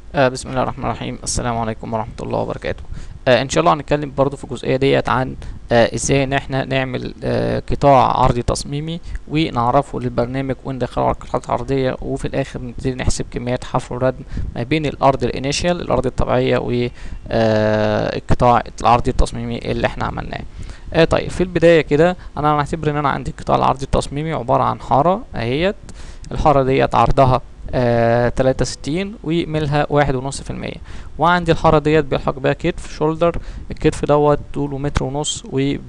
بسم الله الرحمن الرحيم. السلام عليكم ورحمة الله وبركاته. ان شاء الله هنتكلم برضو في الجزئية ديت عن ازاي ان احنا نعمل قطاع عرضي تصميمي ونعرفه للبرنامج وندخله على القطاعات العرضية، وفي الاخر نبتدي نحسب كميات حفر وردم ما بين الارض الانيشال، الارض الطبيعية، والقطاع العرضي التصميمي اللي احنا عملناه. طيب، في البداية كده انا هنعتبر ان انا عندي القطاع العرضي التصميمي عبارة عن حارة اهيت. الحارة ديت عرضها 63 وميلها 1.5%، وعندي الحارة ديت بيلحق بيها كتف شولدر. الكتف دوت طوله متر ونص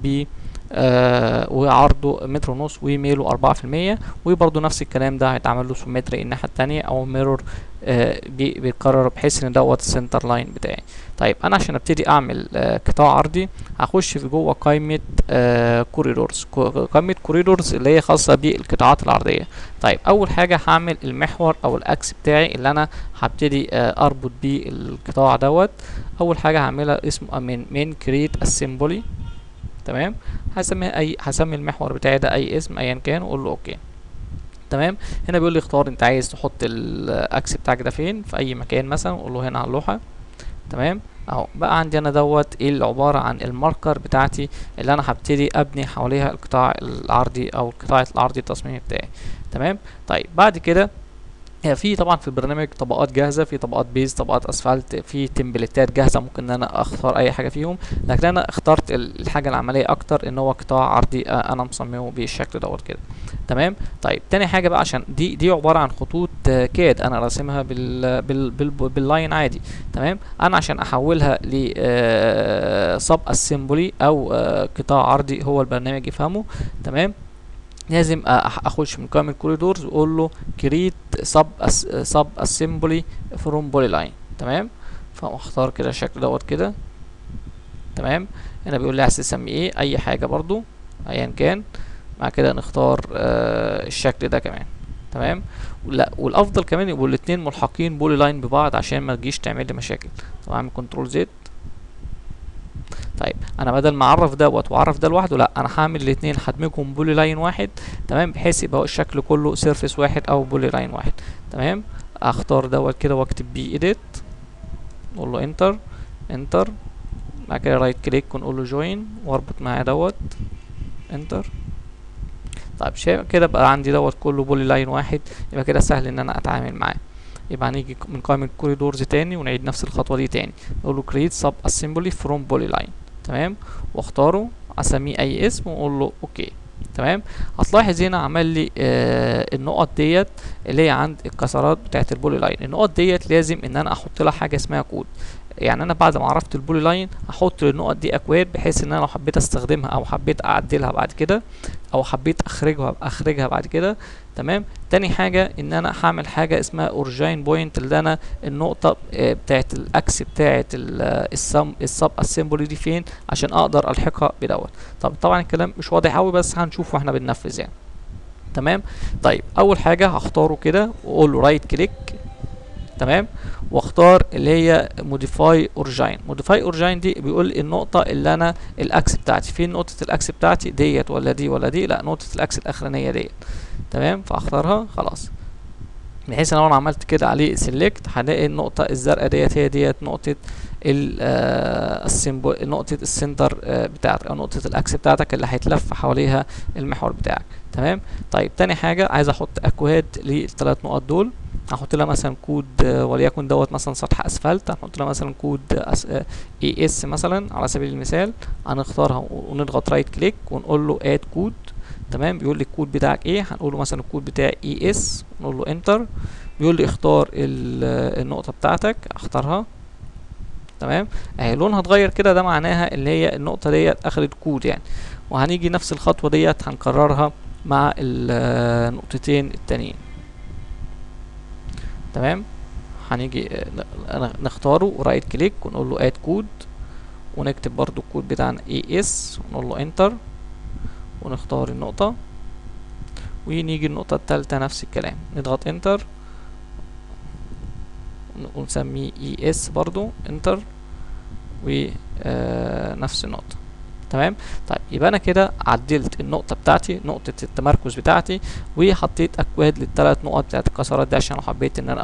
وعرضه متر ونص وميله 4%، وبرضه نفس الكلام ده هيتعمل له سومتري الناحية التانية أو ميرور. بيتكرر بحيث ان دوت السنتر لاين بتاعي. طيب، انا عشان ابتدي اعمل قطاع عرضي هخش في جوه قائمة كوريدورز. قائمة كوريدورز اللي هي خاصة بالقطاعات العرضية. طيب، اول حاجة هعمل المحور او الاكس بتاعي اللي انا هبتدي اربط بيه القطاع دوت. اول حاجة هعملها اسمه من كريت اسمبلي. تمام. هسمي المحور بتاعي ده اي اسم ايا كان واقول له اوكي. تمام. هنا بيقول لي اختار انت عايز تحط الاكس بتاعك ده فين، في اي مكان مثلا، اقول له هنا على اللوحة. تمام. اهو بقى عندي انا دوت ايه اللي عبارة عن الماركر بتاعتي اللي انا هبتدي ابني حواليها القطاع العرضي او القطاع العرضي التصميمي بتاعي. تمام. طيب، بعد كده في طبعا في البرنامج طبقات جاهزه، في طبقات بيز، طبقات اسفلت، في تمبلتات جاهزه ممكن ان انا اختار اي حاجه فيهم، لكن انا اخترت الحاجه العمليه اكتر ان هو قطاع عرضي انا مصممه بالشكل دوت كده. تمام. طيب، تاني حاجه بقى، عشان دي عباره عن خطوط كاد انا راسمها باللاين عادي. تمام. انا عشان احولها ل سب اسمبلي او قطاع عرضي هو البرنامج يفهمه. تمام. لازم اخش من قائمة كوريدورز واقول له كريت سب اسمبلي فروم بولي لاين. تمام. فاختار كده الشكل دوت كده. تمام. هنا بيقول لي عايز تسمي ايه، اي حاجة برضو ايا كان. مع كده نختار الشكل ده كمان. تمام. لا، والافضل كمان يبقوا الاتنين ملحقين بولي لاين ببعض عشان ما تجيش تعمل لي مشاكل. طبعا اعمل كنترول زد. طيب، انا بدل ما اعرف دوت واعرف ده لوحده، لا، انا هعمل الاثنين هدمجهم بولي لاين واحد. تمام. بحيث يبقى الشكل كله سيرفيس واحد او بولي لاين واحد. تمام. اختار دوت كده واكتب بيه ايديت، نقول له انتر. انتر. بعد كده رايت كليك ونقول له جوين واربط معاه دوت. انتر. طيب، شايف كده بقى عندي دوت كله بولي لاين واحد، يبقى كده سهل ان انا اتعامل معاه. يبقى هنيجي من قائمة كوريدورز تاني ونعيد نفس الخطوة دي تاني، نقول له create sub assembly from polyline. تمام. واختاره، اسميه اي اسم واقول له اوكي. تمام. هتلاحظ هنا عمل لي النقط ديت اللي هي عند الكسرات بتاعت البولي لاين. النقط ديت لازم ان انا احط لها حاجه اسمها كود. يعني انا بعد ما عرفت البولي لاين هحط للنقط دي اكواد، بحيث ان انا لو حبيت استخدمها او حبيت اعدلها بعد كده او حبيت اخرجها بعد كده. تمام. تاني حاجه ان انا هعمل حاجه اسمها اورجين بوينت، اللي انا النقطه بتاعت الاكس بتاعت السب اسمبلي دي فين، عشان اقدر الحقها بدوت. طبعا الكلام مش واضح قوي، بس هنشوف واحنا بننفذ يعني. تمام. طيب، اول حاجه هختاره كده واقول له رايت كليك. تمام. واختار اللي هي موديفاي اورجين. موديفاي اورجين دي بيقول النقطه اللي انا الاكس بتاعتي فين، نقطه الاكس بتاعتي ديت ولا دي ولا دي، لا، نقطه الاكس الاخرانيه ديت. تمام. فاختارها خلاص، بحيث ان لو انا عملت كده عليه سيلكت هلاقي النقطه الزرقاء ديت هي ديت نقطه السيمبل، نقطه السنتر بتاعتك او نقطه الاكس بتاعتك اللي هيتلف حواليها المحور بتاعك. تمام. طيب، تاني حاجه عايز احط اكواد للثلاث نقط دول. هحط لها مثلا كود وليكن دوت مثلا سطح اسفلت، هنحط لها مثلا كود اي اس مثلا على سبيل المثال. هنختارها ونضغط رايت كليك ونقول له اد كود. تمام. بيقول لي الكود بتاعك ايه، هنقول له مثلا الكود بتاعي اي اس، نقول له انتر. بيقول لي اختار النقطه بتاعتك، اختارها. تمام. اهي لونها اتغير كده، ده معناها اللي هي النقطه ديت اخدت كود يعني. وهنيجي نفس الخطوه ديت هنكررها مع النقطتين التانيين. تمام. هنيجي نختاره ورايت كليك ونقول له اد كود، ونكتب برضو الكود بتاعنا اي اس ونقول له انتر، ونختار النقطة، ونيجي النقطة التالتة نفس الكلام نضغط انتر ونسميه اي اس برضو انتر، ونفس النقطة. تمام. طيب، يبقى انا كده عدلت النقطة بتاعتي، نقطة التمركز بتاعتي، وحطيت اكواد للثلاث نقط بتاعت الكسرات دي عشان لو حبيت ان انا اخرجهم.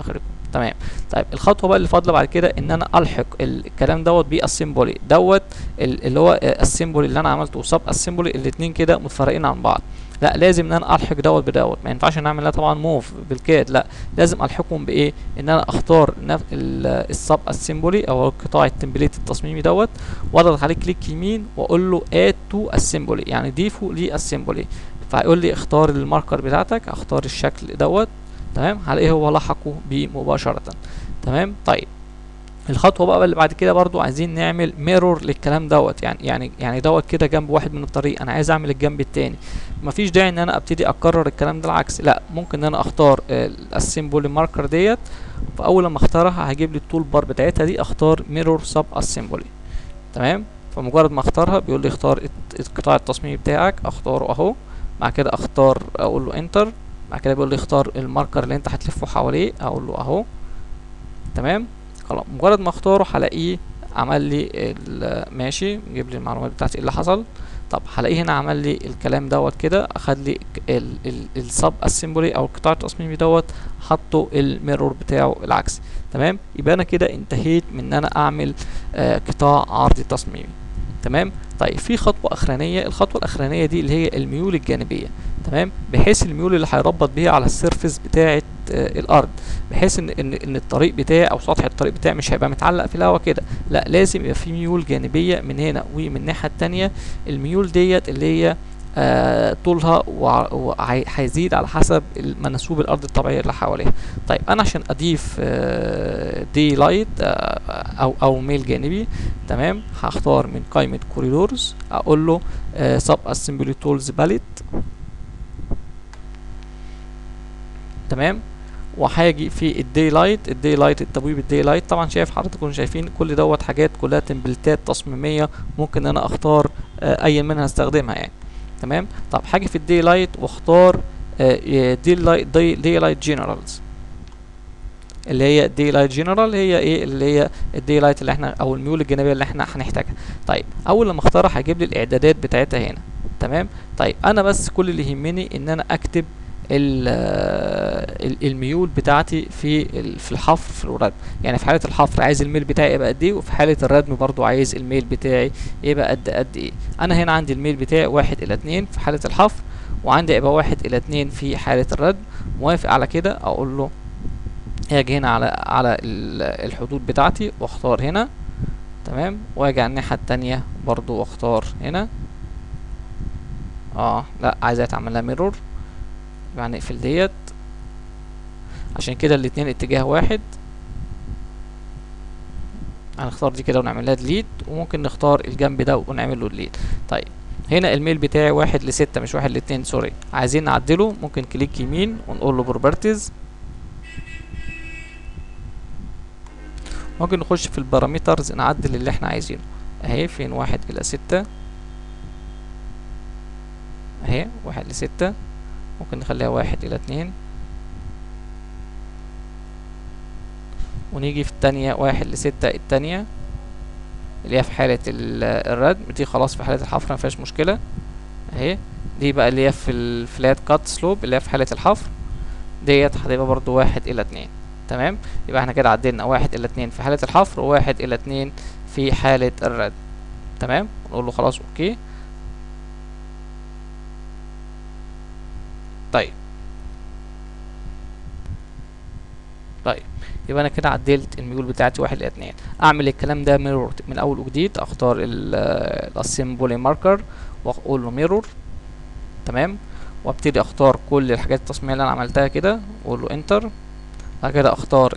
تمام. طيب الخطوه بقى اللي فاضله بعد كده ان انا الحق الكلام دوت بالسيمبولي دوت اللي هو السيمبولي اللي انا عملته وسب السيمبولي، الاثنين كده متفرقين عن بعض. لا لازم ان انا الحق دوت بدوت، ما ينفعش نعمل ده طبعا موف بالكاد، لا لازم الحقهم بايه، ان انا اختار السب السيمبولي او قطاع التمبليت التصميمي دوت، واضغط عليه كليك يمين واقول له اد تو السيمبولي، يعني ضيفه للسيمبولي. فهيقول لي اختار الماركر بتاعتك، اختار الشكل دوت. تمام، هلاقيه هو لحقه بيه مباشرة. تمام. طيب الخطوه بقى اللي بعد كده برضو عايزين نعمل ميرور للكلام دوت، يعني دوت كده جنب واحد من الطريق، انا عايز اعمل الجنب التاني. مفيش داعي ان انا ابتدي اكرر الكلام ده، العكس لا، ممكن ان انا اختار السيمبولي ماركر ديت، فاول لما اختارها هيجيب لي التول بار بتاعتها دي، اختار ميرور سب اسمبلي. تمام. فمجرد ما اختارها بيقول لي اختار القطاع التصميمي بتاعك، اختاره اهو. بعد كده اختار، اقول له انتر. بعد كده بيقول لي اختار الماركر اللي انت هتلفه حواليه، اقول له اهو. تمام. خلاص مجرد ما اختاره هلاقيه عمل لي ماشي، جيب لي المعلومات بتاعتي ايه اللي حصل. طب هلاقيه هنا عمل لي الكلام دوت كده، اخد لي السب اسمبلي او القطاع التصميمي دوت، حطه الميرور بتاعه العكسي. تمام. يبقى انا كده انتهيت من ان انا اعمل قطاع عرضي تصميمي. تمام. طيب في خطوه اخرانيه، الخطوه الاخرانيه دي اللي هي الميول الجانبيه. تمام. بحيث الميول اللي هيربط بيها على السيرفيس بتاعه الارض، بحيث ان الطريق بتاعي او سطح الطريق بتاعي مش هيبقى متعلق في الهواء كده، لا لازم يبقى في ميول جانبيه من هنا ومن الناحيه التانيه. الميول ديت اللي هي طولها وهيزيد على حسب منسوب الارض الطبيعيه اللي حواليها. طيب انا عشان اضيف دي لايت او ميل جانبي، تمام، هختار من قائمه كوريدورز، اقول له سب اسمبلي تولز باليت. تمام. وهاجي في الدي لايت، التبويب الدي لايت، طبعا شايف حضراتكم شايفين كل دوت حاجات كلها تمبلتات تصميميه، ممكن ان انا اختار اي منها استخدمها يعني. تمام. طب هاجي في الدي لايت واختار دي لايت جنرالز، اللي هي دي لايت جنرال، هي ايه اللي هي الدي لايت اللي احنا او الميول الجانبيه اللي احنا هنحتاجها. طيب اول لما اختارها هيجيب لي الاعدادات بتاعتها هنا. تمام. طيب انا بس كل اللي يهمني ان انا اكتب الميول بتاعتي في الحفر في الردم. يعني في حاله الحفر عايز الميل بتاعي يبقى قد ايه، وفي حاله الردم برضو عايز الميل بتاعي يبقى قد ايه. انا هنا عندي الميل بتاعي 1:2 في حاله الحفر، وعندي يبقى 1:2 في حاله الردم. موافق على كده، اقول له اجي هنا على الحدود بتاعتي واختار هنا. تمام. واجي على الناحيه التانية برضو واختار هنا. لا عايز اتعمل لها ميرور، يعني نقفل ديت، عشان كده الاتنين اتجاه واحد. هنختار دي كده ونعمل لها ديليت، وممكن نختار الجنب ده ونعمل له ديليت. طيب هنا الميل بتاعي 1:6 مش 1:2، سوري، عايزين نعدله، ممكن كليك يمين ونقول له بروبرتيز. ممكن نخش في البارامترز نعدل اللي احنا عايزينه اهي، فين 1:6 اهي 1:6، ممكن نخليها 1:2، ونيجي في التانية 1:6 التانية اللي هي في حالة الردم، دي خلاص في حالة الحفر مفيهاش مشكلة اهي. دي بقى اللي هي في الفلات كات سلوب اللي هي في حالة الحفر، ديت هتبقى برضو 1:2. تمام. يبقى احنا كده عدلنا 1:2 في حالة الحفر و1:2 في حالة الردم. تمام. نقول له خلاص اوكي. طيب يبقى انا كده عدلت الميول بتاعتي 1:2. اعمل الكلام ده ميرور من اول وجديد، اختار الاسمبلي ماركر واقول له ميرور. تمام. وابتدي اختار كل الحاجات التصميميه اللي انا عملتها كده واقول له انتر. بعد كده اختار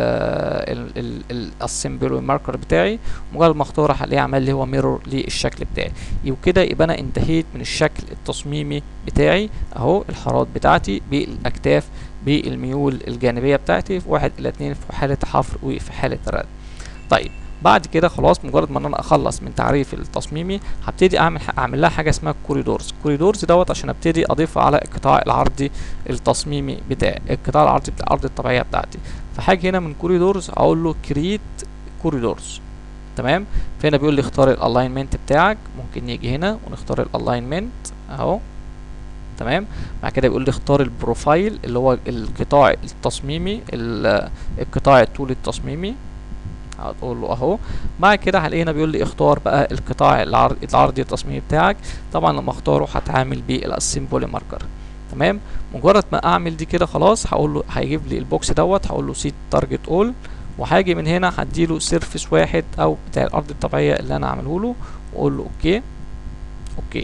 الاسمبلي ماركر بتاعي، مجرد ما اختاره هلاقيه عمل لي هو ميرور للشكل بتاعي. وكده يبقى انا انتهيت من الشكل التصميمي بتاعي اهو، الحارات بتاعتي بالاكتاف بالميول الجانبيه بتاعتي في 1:2 في حاله حفر وفي حاله الردم. طيب بعد كده خلاص، مجرد ما انا اخلص من تعريف التصميمي هبتدي اعمل لها حاجه اسمها كوريدورز دوت، عشان ابتدي اضيفها على القطاع العرضي التصميمي بتاعي، القطاع العرضي بتاع الارض الطبيعيه بتاعتي. فحاجه هنا من كوريدورز اقول له كريت كوريدورز. تمام. فهنا بيقول لي اختار الالاينمنت بتاعك، ممكن نيجي هنا ونختار الالاينمنت اهو. تمام. بعد كده بيقول لي اختار البروفايل اللي هو القطاع التصميمي، القطاع الطولي التصميمي، هتقول له اهو. بعد كده هلاقي هنا بيقول لي اختار بقى القطاع العرضي التصميمي بتاعك. طبعا لما اختاره هتعامل بالاسمبلي ماركر. تمام. مجرد ما اعمل دي كده خلاص هقول له هيجيب لي البوكس دوت، هقول له سيت تارجت اول، وهاجي من هنا هديله سيرفيس واحد او بتاع الارض الطبيعيه اللي انا عامله له، واقول له اوكي. اوكي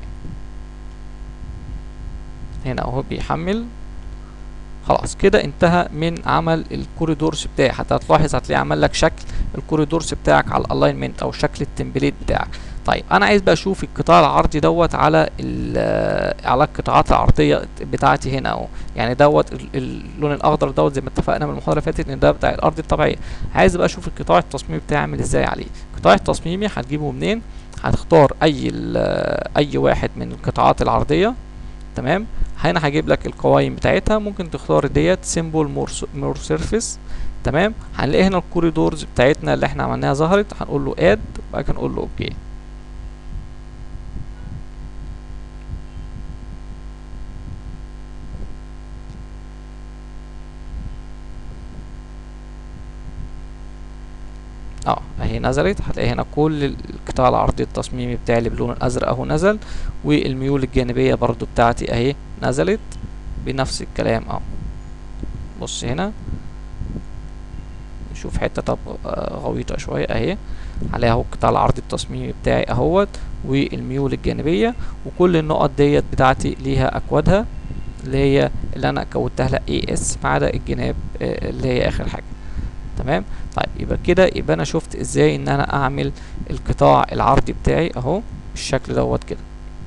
هنا اهو بيحمل. خلاص كده انتهى من عمل الكوريدورز بتاعي. حتى هتلاحظ هتلاقيه عمل لك شكل الكوريدورز بتاعك على الالاينمنت او شكل التمبليت بتاعك. طيب انا عايز بقى اشوف القطاع العرضي دوت على على القطاعات العرضيه بتاعتي هنا اهو. يعني دوت اللون الاخضر دوت زي ما اتفقنا من المحاضره اللي فاتت ان ده بتاع الارض الطبيعيه. عايز بقى اشوف القطاع التصميمي بتاعي عامل ازاي عليه. القطاع التصميمي هتجيبه منين؟ هتختار اي واحد من القطاعات العرضيه. تمام. هنا هجيب لك القوائم بتاعتها، ممكن تختار ديت سيمبل مور سيرفيس. تمام. هنلاقي هنا الكوريدورز بتاعتنا اللي احنا عملناها ظهرت، هنقول له اد، وبعد كده نقول له اوكي. اهي نزلت. هتلاقي هنا كل القطاع العرضي التصميمي بتاعي اللي باللون الازرق اهو نزل، والميول الجانبيه برضو بتاعتي اهي نزلت بنفس الكلام اهو. بص هنا نشوف حته طب غويطه شويه اهي، عليها اهو القطاع العرضي التصميمي بتاعي اهوت، والميول الجانبيه، وكل النقط ديت بتاعتي ليها اكوادها اللي هي اللي انا كودتها لها اي اس ما عدا الجناب اللي هي اخر حاجه. تمام. طيب يبقى انا شفت ازاي ان انا اعمل القطاع العرضي بتاعي اهو بالشكل دوت كده.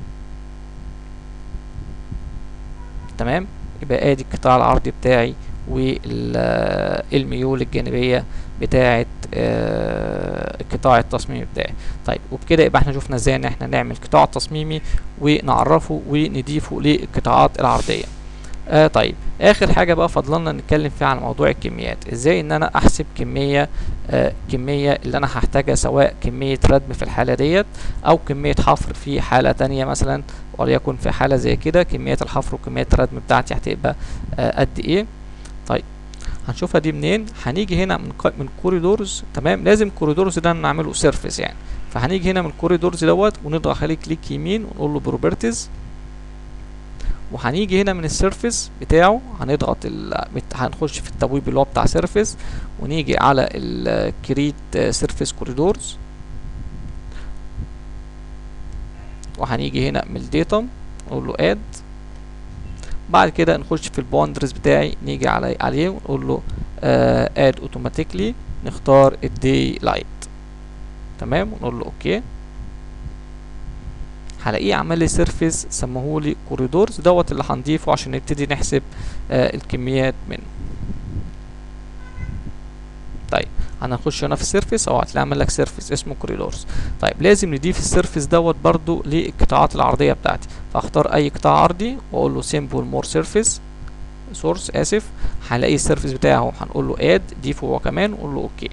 تمام. يبقى ادي القطاع العرضي بتاعي والميول الجانبيه بتاعه القطاع التصميمي بتاعي. طيب وبكده يبقى احنا شفنا ازاي ان احنا نعمل قطاع تصميمي ونعرفه ونضيفه للقطاعات العرضيه. طيب اخر حاجه بقى فضلنا نتكلم فيها على موضوع الكميات. ازاي ان انا احسب كميه اللي انا هحتاجها، سواء كميه ردم في الحاله ديت او كميه حفر في حاله تانية مثلا، وليكن في حاله زي كده كميه الحفر وكميه الردم بتاعتي هتبقى قد ايه. طيب هنشوفها دي منين؟ هنيجي هنا من كوريدورز. تمام. لازم كوريدورز ده نعمله سيرفيس يعني، فهنيجي هنا من كوريدورز دوت ونضغط عليه كليك يمين ونقول له بروبرتيز، وهنيجي هنا من السيرفيس بتاعه هنضغط هنخش في التبويب اللي هو بتاع سيرفيس، ونيجي على الكريت سيرفيس كوريدورز، وهنيجي هنا من الديتم نقول له اد. بعد كده نخش في الباوندرز بتاعي، نيجي عليه ونقول له اد اوتوماتيكلي، نختار الدي لايت. تمام. ونقول له اوكي. هلاقيه عمل لي سيرفيس سموهولي كوريدورز دوت اللي هنضيفه عشان نبتدي نحسب الكميات منه. طيب هنخش هنا في السيرفيس اهو، هتلاقي عمل لك سيرفيس اسمه كوريدورز. طيب لازم نضيف السيرفيس دوت برضو للقطاعات العرضيه بتاعتي، فاختار اي قطاع عرضي واقول له سيمبل مور سيرفيس سورس اسف. هلاقي السيرفيس بتاعه هنقول له اد، ضيفه هو كمان ونقول له اوكي.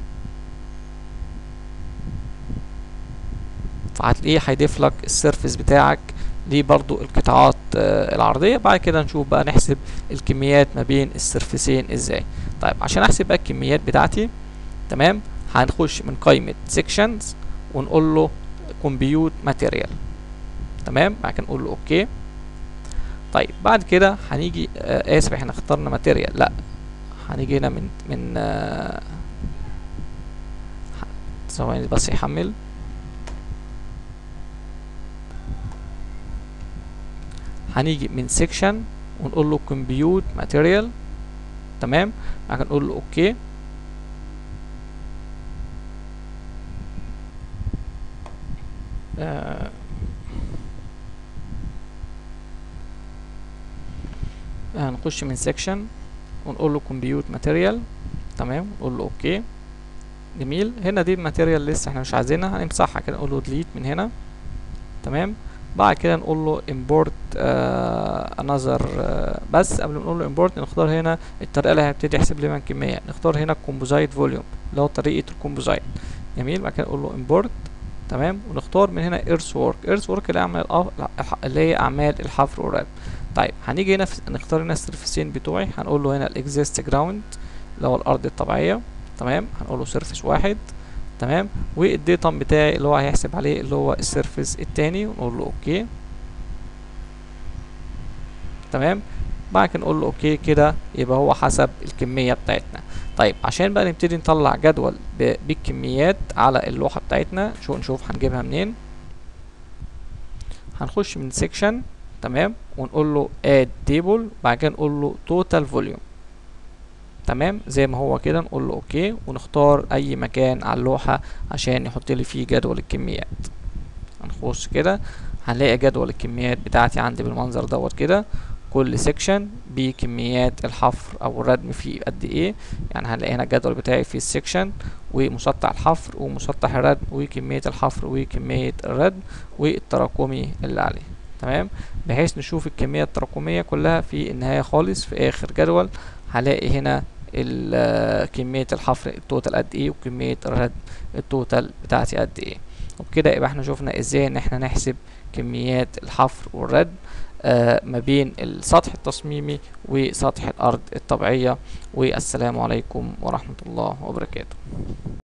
فهتلاقيه هيضيف لك السيرفيس بتاعك دي برضو القطاعات العرضيه. بعد كده نشوف بقى نحسب الكميات ما بين السيرفيسين ازاي. طيب عشان احسب بقى الكميات بتاعتي، تمام، هنخش من قائمه سيكشنز ونقول له كومبيوت ماتيريال. تمام. بعد كده نقول له اوكي. طيب بعد كده هنيجي اسف احنا اخترنا ماتيريال، لا هنيجي هنا من ثواني بس يحمل. هنيجي من سيكشن ونقول له كومبيوت ماتيريال. تمام. بعد كده نقول له اوكي. هنخش من سيكشن ونقول له كومبيوت ماتيريال. تمام. نقول له اوكي. جميل. هنا دي الماتيريال لسه احنا مش عايزينها، هنمسحها كده نقول له ديليت من هنا. تمام. بعد كده نقول له import another بس قبل ما نقول له import نختار هنا الطريقه اللي هيبتدي يحسب لنا الكميه. نختار هنا composite volume اللي هو طريقه الكومبوزايت. جميل. بعد كده نقول له import. تمام. ونختار من هنا ايرث وورك. ايرث وورك اللي هي اعمال الحفر والردم. طيب هنيجي هنا نختار هنا السيرفيسين بتوعي، هنقول له هنا الاكزيست جراوند اللي هو الارض الطبيعيه، تمام. هنقول له سيرفيس واحد، تمام. والديتم بتاعي اللي هو هيحسب عليه اللي هو السيرفيس التاني، ونقول له اوكي، تمام. بعد كده نقول له اوكي كده، يبقى هو حسب الكميه بتاعتنا. طيب عشان بقى نبتدي نطلع جدول بالكميات على اللوحه بتاعتنا، نشوف هنجيبها منين. هنخش من سيكشن، تمام، ونقول له اد تيبل، بعد كده نقول له توتال فوليوم، تمام، زي ما هو كده. نقول له اوكي، ونختار اي مكان على اللوحه عشان يحط لي فيه جدول الكميات. هنخش كده هنلاقي جدول الكميات بتاعتي عندي بالمنظر دوت كده، كل سيكشن بكميات الحفر او الردم فيه قد ايه. يعني هنلاقي هنا الجدول بتاعي في السيكشن ومسطح الحفر ومسطح الردم وكمية الحفر وكمية الردم والتراكمي اللي عليه، تمام. بحيث نشوف الكمية التراكمية كلها في النهاية خالص في اخر جدول. هلاقي هنا كمية الحفر التوتال قد ايه وكمية الردم التوتال بتاعتي قد ايه. وبكده يبقى احنا شوفنا ازاي ان احنا نحسب كميات الحفر والردم ما بين السطح التصميمي وسطح الارض الطبيعية. والسلام عليكم ورحمة الله وبركاته.